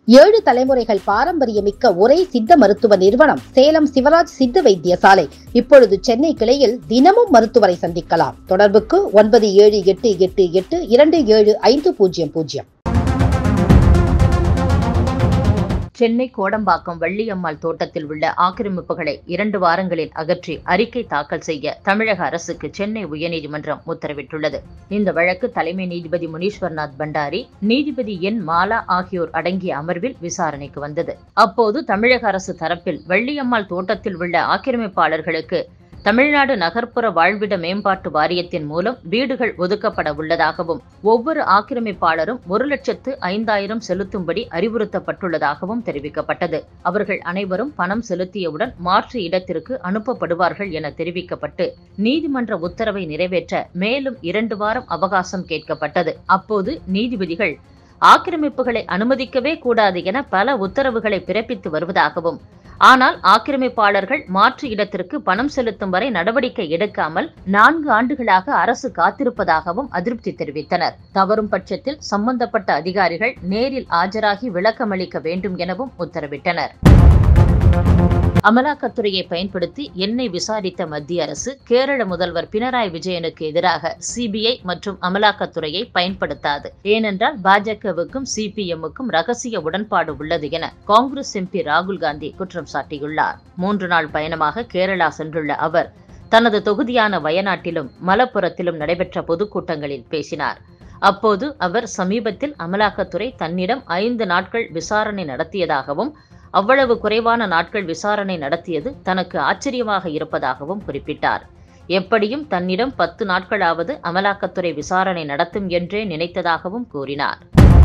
7 தலைமுறைகள் பாரம்பரியமிக்க ஒரே சித்த மருத்துவ நிறுவனம் சேலம் சிவராஜ் சித்த வைத்தியசாலை. இப்பொழுது சென்னை கிளையில் தினமும் மருத்துவரை சந்திக்கலாம். தொடர்புக்கு 9788827500. சென்னை கோடம்பாக்கம் வள்ளியம்மாள் தோட்டத்தில் உள்ள ஆக்கிரமிப்புகளை 2 வாரங்களில் அகற்றி அறிக்கை தாக்கல் செய்ய தமிழக அரசுக்கு சென்னை உயர்நீதிமன்றம் உத்தரவிட்டுள்ளது. இந்த வழக்கு தலைமை நீதிபதி முனீஸ்வர்நாத் பண்டாரி, நீதிபதி என் மாலா ஆகியோர் அடங்கிய அமர்வில் விசாரணைக்கு வந்தது. அப்போது தமிழக அரசு தரப்பில் வள்ளியம்மாள் தோட்டத்தில் உள்ள ஆக்கிரமிப்பாளர்களுக்கு தமிழ்நாடு நகர்ப்புற வாழ்விட மேம்பாட்டு வாரியத்தின் மூலம் வீடுகள் ஒதுக்கப்பட உள்ளதாகவும் ஒவ்வொரு ஆக்கிரமிப்பாளரும் 1,05,000 செலுத்தும்படி அறிவுறுத்தப்பட்டுள்ளதாகவும் தெரிவிக்கப்பட்டது. அவர்கள் அனைவரும் பணம் செலுத்தியவுடன் மாற்று இடத்திற்கு அனுப்பப்படுவார்கள் என தெரிவிக்கப்பட்டு நீதிமன்ற உத்தரவை நிறைவேற்ற மேலும் 2 வாரம் அவகாசம் கேட்கப்பட்டது. அப்போது நீதிபதிகள் ஆக்கிரமிப்புகளை அனுமதிக்கவே கூடாது என பல உத்தரவுகளை பிறப்பித்து வருவதாகவும், ஆனால் ஆக்கிரமிப்பாளர்கள் மாற்று இடத்திற்கு பணம் செலுத்தும் வரை நடவடிக்கை எடுக்காமல் 4 ஆண்டுகளாக அரசு காத்திருப்பதாகவும் அதிருப்தி தெரிவித்தனர். தவறும் பட்சத்தில் சம்பந்தப்பட்ட அதிகாரிகள் நேரில் ஆஜராகி விளக்கமளிக்க வேண்டும் எனவும் உத்தரவிட்டனர். அமலாக்கத்துறையை பயன்படுத்தி என்னை விசாரித்த மத்திய அரசு கேரள முதல்வர் பினராயி விஜயனுக்கு எதிராக சிபிஐ மற்றும் அமலாக்கத்துறையை பயன்படுத்தாது. ஏனென்றால் பாஜகவுக்கும் சிபிஎம்முக்கும் ரகசிய உடன்பாடு உள்ளது என காங்கிரஸ் எம்பி ராகுல் காந்தி குற்றம் சாட்டியுள்ளார். 3 நாள் பயணமாக கேரளா சென்றுள்ள அவர் தனது தொகுதியான வயநாட்டிலும் மலப்புரத்திலும் நடைபெற்ற பொதுக்கூட்டங்களில் பேசினார். அப்போது அவர் சமீபத்தில் அமலாக்கத்துறை தன்னிடம் 5 நாட்கள் விசாரணை நடத்தியதாகவும், அவ்வளவு குறைவான நாட்கள் விசாரணை நடத்தியது தனக்கு ஆச்சரியமாக இருப்பதாகவும் குறிப்பிட்டார். எப்படியும் தன்னிடம் 10 நாட்களாவது அமலாக்கத்துறை விசாரணை நடத்தும் என்றே நினைத்ததாகவும் கூறினார்.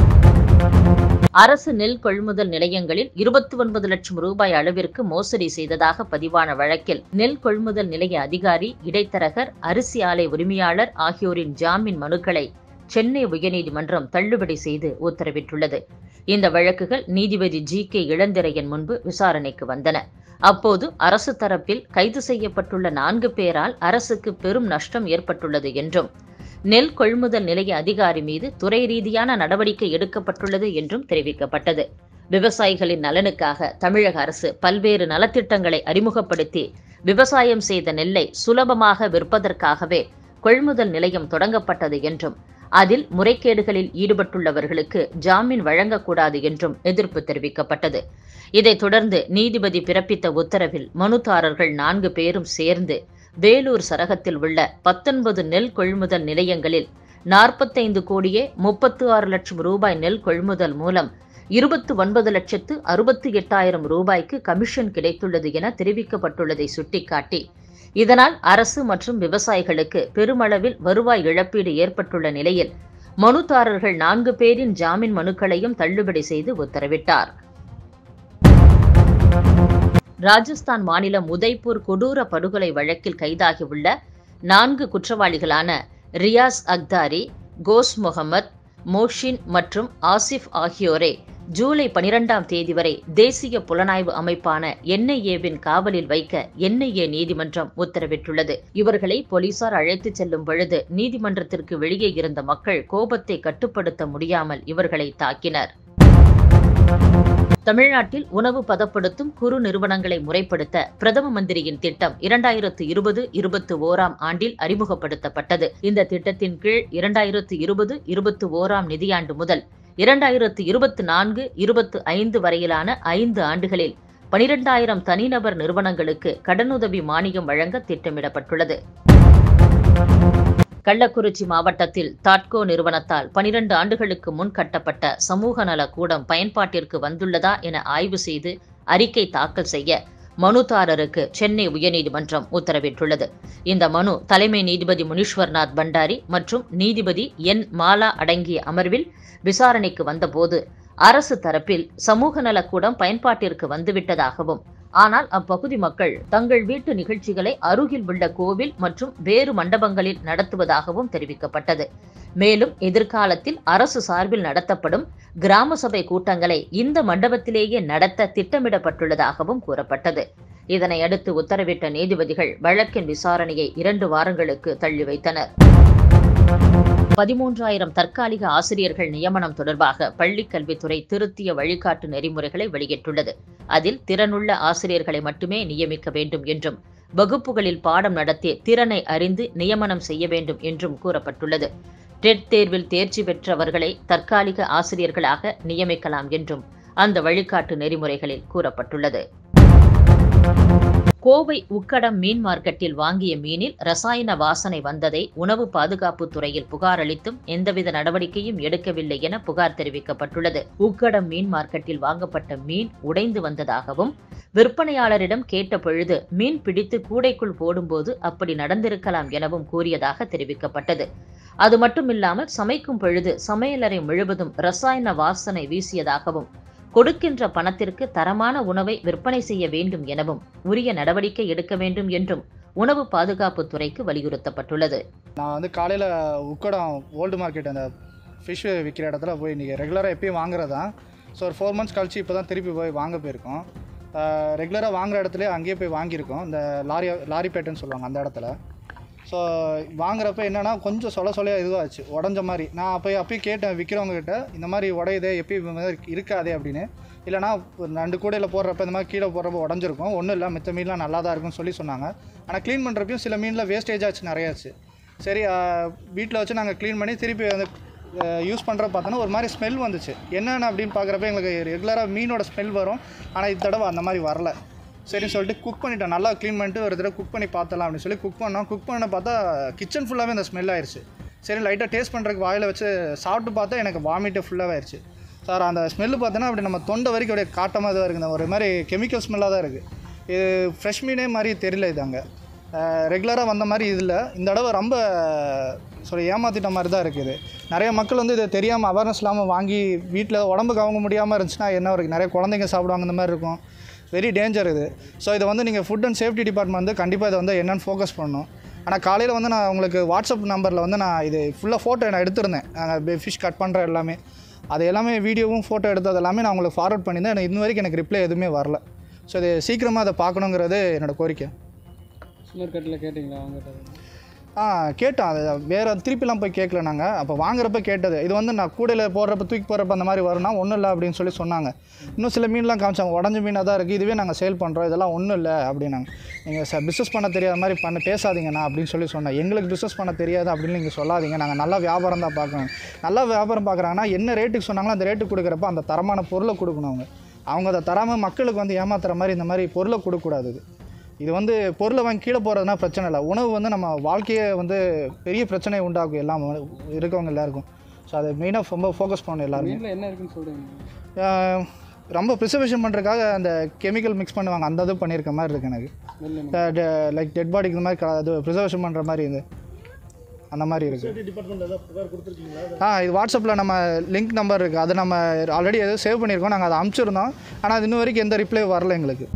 அரசு நெல் கொள்முதல் நிலையங்களில் 29 லட்சம் ரூபாய் அளவிற்கு மோசடி செய்ததாக பதிவான வழக்கில் நெல் கொள்முதல் நிலைய அதிகாரி, இடைத்தரகர், அரிசி ஆலை உரிமையாளர் ஆகியோரின் ஜாமீன் மனுக்களை சென்னை உயர்நீதிமன்றம் தள்ளுபடி செய்து உத்தரவிட்டுள்ளது. இந்த வழக்குகள் நீதிபதி GK இளந்திரையன் முன்பு விசாரணைக்கு வந்தன. அப்போது அரசு தரப்பில் கைது செய்யப்பட்டுள்ள 4 பேரால் அரசுக்கு பெரும் நஷ்டம் ஏற்பட்டுள்ளது என்றும், நெல் கொள்முதல் நிலைய அதிகாரி மீது துறை ரீதியான நடவடிக்கை எடுக்கப்பட்டுள்ளது என்றும் தெரிவிக்கப்பட்டது. விவசாயிகளின் நலனுக்காக தமிழக அரசு பல்வேறு நலத்திட்டங்களை அறிமுகப்படுத்தி விவசாயம் செய்த நெல்லை சுலபமாக விற்பதற்காகவே கொள்முதல் நிலையம் தொடங்கப்பட்டது என்றும், அதில் முறைகேடுகளில் ஈடுபட்டுள்ளவர்களுக்கு ஜாமீன் வழங்கக்கூடாது என்றும் எதிர்ப்பு தெரிவிக்கப்பட்டது. இதைத் தொடர்ந்து நீதிபதி பிறப்பித்த உத்தரவில் மனுதாரர்கள் 4 பேரும் சேர்ந்து வேலூர் சரகத்தில் உள்ள 19 நெல் கொள்முதல் நிலையங்களில் 45,36 லட்சம் ரூபாய் நெல் கொள்முதல் மூலம் 29,68,068 ரூபாய்க்கு கமிஷன் கிடைத்துள்ளது என தெரிவிக்கப்பட்டுள்ளதை சுட்டிக்காட்டி, இதனால் அரசு மற்றும் விவசாயிகளுக்கு பெருமளவில் வருவாய் இழப்பீடு ஏற்பட்டுள்ள நிலையில் மனுதாரர்கள் 4 பேரின் ஜாமீன் மனுக்களையும் தள்ளுபடி செய்து உத்தரவிட்டார். ராஜஸ்தான் மாநிலம் உதய்பூர் கொடூர படுகொலை வழக்கில் கைதாகியுள்ள 4 குற்றவாளிகளான ரியாஸ் அக்தாரி, கோஸ் முகமது, மோஷின் மற்றும் ஆசிப் ஆகியோரை ஜூலை 12ஆம் தேதி வரை தேசிய புலனாய்வு அமைப்பான NIA-வின் காவலில் வைக்க NIA நீதிமன்றம் உத்தரவிட்டுள்ளது. இவர்களை போலீசார் அழைத்துச் செல்லும் பொழுது நீதிமன்றத்திற்கு வெளியே இருந்த மக்கள் கோபத்தை கட்டுப்படுத்த முடியாமல் இவர்களை தாக்கினர். தமிழ்நாட்டில் உணவு பதப்படுத்தும் குறு நிறுவனங்களை முறைப்படுத்த பிரதம மந்திரியின் திட்டம் 2020-21ஆம் ஆண்டில் அறிமுகப்படுத்தப்பட்டது. இந்த திட்டத்தின் கீழ் 2020-21ஆம் நிதியாண்டு முதல் 2024-25 வரையிலான 5 ஆண்டுகளில் 12,000 தனிநபர் நிறுவனங்களுக்கு கடனுதவி மானியம் வழங்க திட்டமிடப்பட்டுள்ளது. கள்ளக்குறிச்சி மாவட்டத்தில் தாட்கோ நிறுவனத்தால் 12 ஆண்டுகளுக்கு முன் கட்டப்பட்ட சமூக நல கூடம் பயன்பாட்டிற்கு வந்துள்ளதா என ஆய்வு செய்து அறிக்கை தாக்கல் செய்ய மனுதாரருக்கு சென்னை உயர்நீதிமன்றம் உத்தரவிட்டுள்ளது. இந்த மனு தலைமை நீதிபதி முனீஸ்வர்நாத் பண்டாரி மற்றும் நீதிபதி என் மாலா அடங்கிய அமர்வில் விசாரணைக்கு வந்தபோது அரசு தரப்பில் சமூக நலக்கூடம் பயன்பாட்டிற்கு வந்துவிட்டதாகவும், ஆனால் அப்பகுதி மக்கள் தங்கள் வீட்டு நிகழ்ச்சிகளை அருகில் உள்ள கோவில் மற்றும் வேறு மண்டபங்களில் நடத்துவதாகவும் தெரிவிக்கப்பட்டது. மேலும் எதிர்காலத்தில் அரசு சார்பில் நடத்தப்படும் கிராம சபை கூட்டங்களை இந்த மண்டபத்திலேயே நடத்த திட்டமிடப்பட்டுள்ளதாகவும் கூறப்பட்டது. இதனை அடுத்து உத்தரவிட்ட நீதிபதிகள் வழக்கின் விசாரணையை 2 வாரங்களுக்கு தள்ளி வைத்தனர். 13,000 தற்காலிக ஆசிரியர்கள் நியமனம் தொடர்பாக பள்ளிக் கல்வித்துறை திருத்திய வழிகாட்டு நெறிமுறைகளை வெளியிட்டுள்ளது. அதில் திறனுள்ள ஆசிரியர்களை மட்டுமே நியமிக்க வேண்டும் என்றும், வகுப்புகளில் பாடம் நடத்தி திறனை அறிந்து நியமனம் செய்ய வேண்டும் என்றும் கூறப்பட்டுள்ளது. டெட் தேர்வில் தேர்ச்சி பெற்றவர்களை தற்காலிக ஆசிரியர்களாக நியமிக்கலாம் என்றும் அந்த வழிகாட்டு நெறிமுறைகளில் கூறப்பட்டுள்ளது. கோவை உக்கடம் மீன் மார்க்கெட்டில் வாங்கிய மீனில் ரசாயன வாசனை வந்ததை உணவு பாதுகாப்பு துறையில் புகார் அளித்தும் எந்தவித நடவடிக்கையும் எடுக்கவில்லை என புகார் தெரிவிக்கப்பட்டுள்ளது. உக்கடம் மீன் மார்க்கெட்டில் வாங்கப்பட்ட மீன் உடைந்து வந்ததாகவும், விற்பனையாளரிடம் கேட்ட பொழுது மீன் பிடித்து கூடைக்குள் போடும்போது அப்படி நடந்திருக்கலாம் எனவும் கூறியதாக தெரிவிக்கப்பட்டது. அது மட்டுமில்லாமல் சமைக்கும் பொழுது சமையலறை முழுவதும் ரசாயன வாசனை வீசியதாகவும், கொடுக்கின்ற பணத்திற்கு தரமான உணவை விற்பனை செய்ய வேண்டும் எனவும் உரிய நடவடிக்கை எடுக்க வேண்டும் என்றும் உணவு பாதுகாப்பு துறைக்கு வலியுறுத்தப்பட்டுள்ளது. நான் காலையில் உக்கடம் ஓல்டு மார்க்கெட் அந்த ஃபிஷ் விற்கிற இடத்துல போய் இன்றைக்கி ரெகுலராக எப்பயும் வாங்குறதான். ஸோ ஒரு 4 months கழிச்சு இப்போ தான் திருப்பி போய் வாங்க போயிருக்கோம். ரெகுலராக வாங்குகிற இடத்துல அங்கேயே போய் வாங்கியிருக்கோம், இந்த லாரிப்பேட்டுன்னு சொல்லுவாங்க அந்த இடத்துல. ஸோ வாங்குறப்ப என்னென்னா கொஞ்சம் சொல்லையாக இதுவாச்சு, உடஞ்ச மாதிரி. நான் அப்பயும் கேட்டேன் விற்கிறவங்ககிட்ட, இந்த மாதிரி உடையுதே எப்பயும் இருக்காதே அப்படின்னு. இல்லைனா 2 கூடையில் போடுறப்ப இந்த மாதிரி கீழே போடுறப்ப உடஞ்சிருக்கும், ஒன்றும் இல்லை மித்த மீன்லாம் நல்லா தான் இருக்குன்னு சொல்லி சொன்னாங்க. ஆனால் க்ளீன் பண்ணுறப்பையும் சில மீனில் வேஸ்டேஜ் ஆச்சு, நிறையாச்சு. சரி வீட்டில் வச்சு நாங்கள் க்ளீன் பண்ணி திருப்பி வந்து யூஸ் பண்ணுற பார்த்தோன்னா ஒரு மாதிரி ஸ்மெல் வந்துச்சு. என்னென்ன அப்படின்னு பார்க்குறப்ப எங்களுக்கு ரெகுலராக மீனோட ஸ்மெல் வரும், ஆனால் இந்த தடவை அந்த மாதிரி வரல. சரின்னு சொல்லிட்டு குக் பண்ணிட்டேன், நல்லா க்ளீன் பண்ணிட்டு ஒரு தடவை குக் பண்ணி பார்த்தலாம் அப்படின்னு சொல்லி குக் பண்ண பார்த்தா கிச்சன் ஃபுல்லாகவே அந்த ஸ்மெல் ஆயிடுச்சு. சரி லைட்டாக டேஸ்ட் பண்ணுறதுக்கு வாயில் வச்சு சாப்பிட்டு பார்த்தா எனக்கு வாமிட்டு ஃபுல்லாகவே ஆயிடுச்சு. சார் அந்த ஸ்மெல்லு பார்த்தோன்னா அப்படி நம்ம தொண்டை வரைக்கும் அப்படியே காட்டமாக தான் இருக்குது, ஒரு மாதிரி கெமிக்கல் ஸ்மெல்லாக தான் இருக்குது. இது ஃப்ரெஷ் மீனே மாதிரி தெரியல. இது அங்கே ரெகுலராக வந்த மாதிரி இதில் இந்த தடவை ரொம்ப ஏமாற்றிட்ட மாதிரி தான் இருக்குது. நிறைய மக்கள் வந்து இதை தெரியாமல் அவேர்னஸ் இல்லாமல் வாங்கி வீட்டில் உடம்புக்கு அவங்க முடியாமல் இருந்துச்சுன்னா என்ன இருக்குது, நிறைய குழந்தைங்க சாப்பிடுவாங்க, இந்த மாதிரி இருக்கும். வெரி டேஞ்சர் இது. ஸோ இதை வந்து நீங்கள் ஃபுட் அண்ட் சேஃப்டி டிபார்ட்மெண்ட் வந்து கண்டிப்பாக இதை வந்து என்னென்னு ஃபோக்கஸ் பண்ணணும். ஆனால் காலையில் வந்து நான் உங்களுக்கு வாட்ஸ்அப் நம்பரில் வந்து நான் இது ஃபுல்லாக ஃபோட்டோ நான் எடுத்திருந்தேன், நாங்கள் ஃபிஷ் கட் பண்ணுற எல்லாமே, அது எல்லாமே வீடியோவும் ஃபோட்டோ எடுத்தது எல்லாமே நான் உங்களுக்கு ஃபார்வர்ட் பண்ணியிருந்தேன். எனக்கு இன்ன வரைக்கும் எனக்கு ரிப்ளை எதுவுமே வரல. ஸோ இது சீக்கிரமாக அதை பார்க்கணுங்கிறது என்னோடய கோரிக்கை. கட்டில் கேட்டிங்களா அவங்ககிட்ட? கேட்டோம், அது வேறு திருப்பிலாம் போய் கேட்கல. நாங்கள் அப்போ வாங்குறப்ப கேட்டது, இது வந்து நான் கூடையில் போடுறப்ப தூக்கி போடுறப்ப அந்த மாதிரி வரும்னா ஒன்றும் இல்லை அப்படின்னு சொல்லி சொன்னாங்க. இன்னும் சில மீன்லாம் காமிச்சாங்க, உடஞ்ச மீனாக தான் இருக்குது, இதுவே நாங்கள் சேல் பண்ணுறோம், இதெல்லாம் ஒன்றும் இல்லை அப்படின்னாங்க. நீங்கள் பிஸ்னஸ் பண்ண தெரியாத மாதிரி பேசாதீங்கண்ணா அப்படின்னு சொல்லி சொன்னேன். எங்களுக்கு பிஸ்னஸ் பண்ண தெரியாது அப்படின்னு நீங்கள் சொல்லாதீங்க, நாங்கள் நல்லா வியாபாரம் தான் பார்க்கணும். நல்லா வியாபாரம் பார்க்குறாங்கன்னா என்ன ரேட்டுக்கு சொன்னாங்களோ அந்த ரேட்டுக்கு கொடுக்குறப்ப அந்த தரமான பொருளை கொடுக்கணும். அவங்க அதை தராமல் மக்களுக்கு வந்து ஏமாத்துற மாதிரி இந்த மாதிரி பொருளை கொடுக்கக்கூடாது. இது வந்து பொருளை வாங்கி கீழே போகிறதுனா பிரச்சனை இல்லை, உணவு வந்து நம்ம வாழ்க்கையை வந்து பெரிய பிரச்சனையை உண்டாக்கும் எல்லாம் இருக்கவங்க எல்லாருக்கும். ஸோ அதை மெயினாக ரொம்ப ஃபோக்கஸ் பண்ணணும் எல்லாருமே. என்ன இருக்குன்னு சொல்லுங்கள். ரொம்ப ப்ரிசர்வேஷன் பண்ணுறதுக்காக அந்த கெமிக்கல் மிக்ஸ் பண்ணுவாங்க, அந்த இது பண்ணியிருக்க மாதிரி இருக்குது எனக்கு. லைக் டெட் பாடிக்கு இந்த மாதிரி அது ப்ரிசர்வேஷன் பண்ணுற மாதிரி இது அந்த மாதிரி இருக்குது. இது வாட்ஸ்அப்பில் நம்ம லிங்க் நம்பர் இருக்குது, அதை நம்ம ஆல்ரெடி எதுவும் சேவ் பண்ணியிருக்கோம், நாங்கள் அதை அனுப்பிச்சிருந்தோம். ஆனால் அது இன்ன வரைக்கும் எந்த ரிப்ளை வரல எங்களுக்கு.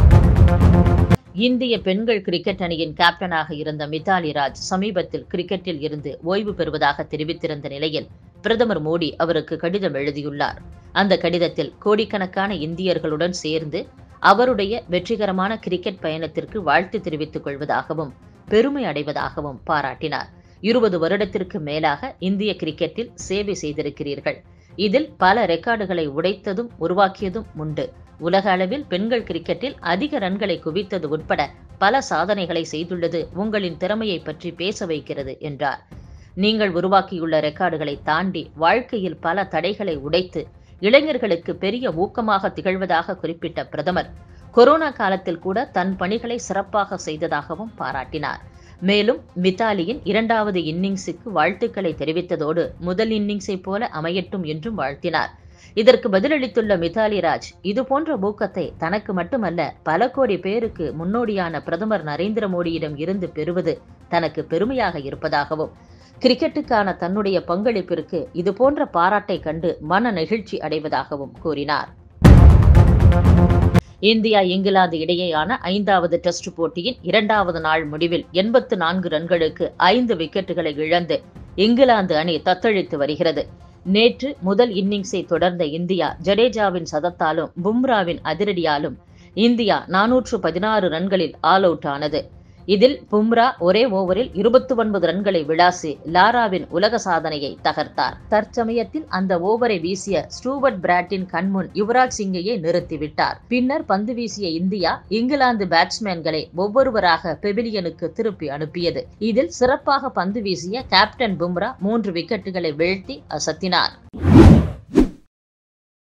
இந்திய பெண்கள் கிரிக்கெட் அணியின் கேப்டனாக இருந்த மித்தாலி ராஜ் சமீபத்தில் கிரிக்கெட்டில் இருந்து ஓய்வு பெறுவதாக தெரிவித்திருந்த நிலையில் பிரதமர் மோடி அவருக்கு கடிதம் எழுதியுள்ளார். அந்த கடிதத்தில் கோடிக்கணக்கான இந்தியர்களுடன் சேர்ந்து அவருடைய வெற்றிகரமான கிரிக்கெட் பயணத்திற்கு வாழ்த்து தெரிவித்துக் கொள்வதாகவும் பெருமை அடைவதாகவும் பாராட்டினார். 20 வருடத்திற்கு மேலாக இந்திய கிரிக்கெட்டில் சேவை செய்திருக்கிறீர்கள். இதில் பல ரெக்கார்டுகளை உடைத்ததும் உருவாக்கியதும் உண்டு. உலக அளவில் பெண்கள் கிரிக்கெட்டில் அதிக ரன்களை குவித்தது உட்பட பல சாதனைகளை செய்துள்ளது உங்களின் திறமையை பற்றி பேச வைக்கிறது என்றார். நீங்கள் உருவாக்கியுள்ள ரெக்கார்டுகளை தாண்டி வாழ்க்கையில் பல தடைகளை உடைத்து இளைஞர்களுக்கு பெரிய ஊக்கமாக திகழ்வதாக குறிப்பிட்ட பிரதமர், கொரோனா காலத்தில் கூட தன் பணிகளை சிறப்பாக செய்ததாகவும் பாராட்டினார். மேலும் மித்தாலியின் 2வது இன்னிங்ஸுக்கு வாழ்த்துக்களை தெரிவித்ததோடு முதல் இன்னிங்ஸை போல அமையட்டும் என்றும் வாழ்த்தினார். இதற்கு பதிலளித்துள்ள மித்தாலி ராஜ், இதுபோன்ற ஊக்கத்தை தனக்கு மட்டுமல்ல பல கோடி பேருக்கு முன்னோடியான பிரதமர் நரேந்திர மோடியிடம் இருந்து பெறுவது தனக்கு பெருமையாக இருப்பதாகவும், கிரிக்கெட்டுக்கான தன்னுடைய பங்களிப்பிற்கு இதுபோன்ற பாராட்டை கண்டு மன நெகிழ்ச்சி அடைவதாகவும் கூறினார். இந்தியா இங்கிலாந்து இடையேயான 5வது டெஸ்ட் போட்டியின் 2வது நாள் முடிவில் 84 ரன்களுக்கு 5 விக்கெட்டுகளை இழந்து இங்கிலாந்து அணி தத்தளித்து வருகிறது. நேற்று முதல் இன்னிங்ஸை தொடர்ந்த இந்தியா ஜடேஜாவின் சதத்தாலும் பும்ராவின் அதிரடியாலும் இந்தியா 416 ரன்களில் ஆல் அவுட் ஆனது. இதில் பும்ரா ஒரே ஓவரில் 29 ரன்களை விளாசி லாராவின் உலக சாதனையை தகர்த்தார். தற்சமயத்தில் அந்த ஓவரை வீசிய ஸ்டூவர்ட் பிராட்டின் கண்முன் யுவராஜ் சிங்கையே நிறுத்திவிட்டார். பின்னர் பந்து வீசிய இந்தியா இங்கிலாந்து பேட்ஸ்மேன்களை ஒவ்வொருவராக பெவிலியனுக்கு திருப்பி அனுப்பியது. இதில் சிறப்பாக பந்து வீசிய கேப்டன் பும்ரா 3 விக்கெட்டுகளை வீழ்த்தி அசத்தினார்.